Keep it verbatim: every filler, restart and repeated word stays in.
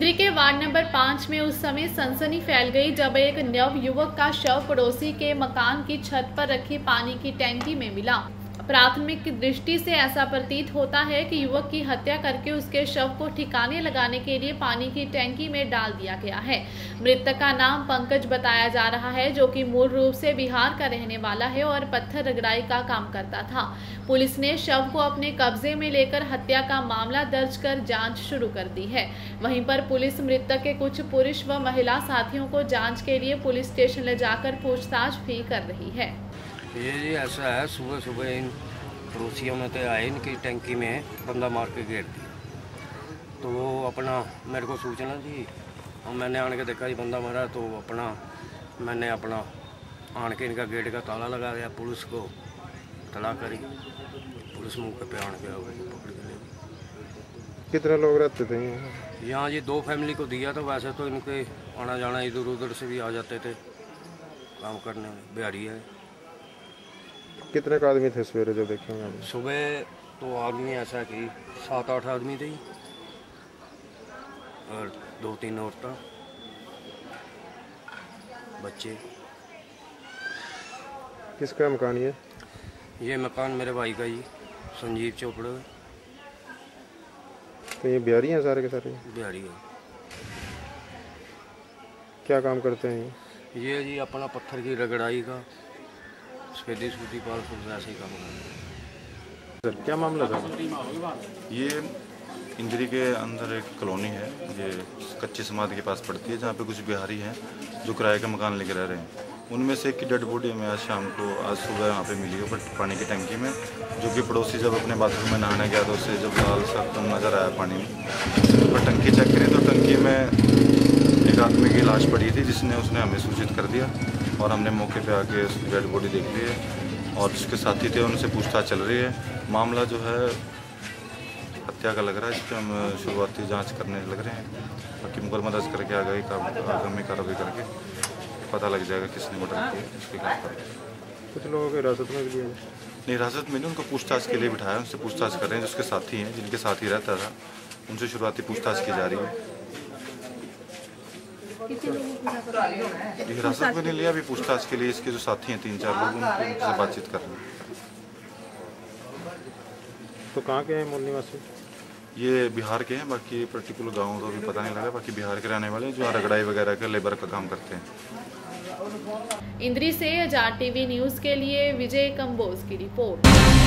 इंद्री के ward number पाँच में उस समय सनसनी फैल गई जब एक नव युवक का शव पड़ोसी के मकान की छत पर रखी पानी की टैंकी में मिला। प्राथमिक दृष्टि से ऐसा प्रतीत होता है कि युवक की हत्या करके उसके शव को ठिकाने लगाने के लिए पानी की टैंकी में डाल दिया गया है। मृतक का नाम पंकज बताया जा रहा है, जो कि मूल रूप से बिहार का रहने वाला है और पत्थर रगड़ाई का काम करता था। पुलिस ने शव को अपने कब्जे में लेकर हत्या का मामला दर्ज कर जांच शुरू कर दी है। वहीं पर पुलिस मृतक के कुछ पुरुष व महिला साथियों को जाँच के लिए पुलिस स्टेशन ले जाकर पूछताछ भी कर रही है। ये जी ऐसा है, सुबह सुबह इन पड़ोसियों में तो आए, इनकी टैंकी में बंदा मार के घेर दिया। तो वो अपना मेरे को सूचना दी और मैंने आन के देखा जी बंदा मरा। तो अपना मैंने अपना आन के इनका गेट का ताला लगा दिया, पुलिस को तला करी, पुलिस मौके पे आन के पकड़ के ले गई। कितने लोग रहते थे यहाँ जी? दो फैमिली को दिया। तो वैसे तो इनके आना जाना इधर उधर से भी आ जाते थे काम करने में। बिहारी है। कितने का आदमी थे सवेरे जो देखे होंगे? सुबह तो आदमी ऐसा कि सात आठ आदमी थे और दो तीन औरतें, बच्चे। किसका मकान ये? ये मकान मेरे भाई का जी, संजीव चोपड़ा। तो ये बिहारी हैं सारे के सारे? बिहारी है। क्या काम करते हैं ये? ये जी अपना पत्थर की रगड़ाई का, सफेदी सूती पाल ऐसे ही काम करते हैं। सर क्या मामला था? ये इंद्री के अंदर एक कॉलोनी है, ये कच्ची समाधि के पास पड़ती है, जहाँ पे कुछ बिहारी हैं जो किराए का मकान लेकर रह रहे हैं। उनमें से एक की डेड बॉडी हमें आज शाम को आज सुबह यहाँ पे मिली ऊपर पानी की टंकी में, जो कि पड़ोसी जब अपने बाथरूम में नहाने गया तो उससे जब लाल सा कम नज़र आया पानी में, तो टंकी चेक करी तो टंकी में एक आदमी की लाश पड़ी थी, जिसने उसने हमें सूचित कर दिया और हमने मौके पे आके उसकी डेड बॉडी देख ली है और जिसके साथी थे उनसे पूछताछ चल रही है। मामला जो है हत्या का लग रहा है, इस पर हम शुरुआती जांच करने लग रहे हैं। बाकी मुकदमा दर्ज करके आगे आगामी कार्रवाई करके पता लग जाएगा किसने मर्डर किया, इसकी गिरफ्तारी। कुछ लोगों को हिरासत में भी? नहीं, हिरासत में नहीं, उनको पूछताछ के लिए बिठाया, उनसे पूछताछ कर रहे हैं। जिसके साथी हैं, जिनके साथ ही रहता था, उनसे शुरुआती पूछताछ की जा रही है। हिरासत में नहीं लिया, अभी पूछताछ के लिए इसके जो साथी हैं तीन चार लोग, उनसे बातचीत कर रहे हैं। तो कहाँ के हैं मूल निवासी? ये बिहार के हैं, बाकी पर्टिकुलर गाँव का भी पता नहीं लगा। बाकी बिहार के रहने वाले जो रगड़ाई वगैरह का लेबर का काम करते हैं। इंद्री से आजाद टीवी न्यूज़ के लिए विजय कंबोज की रिपोर्ट।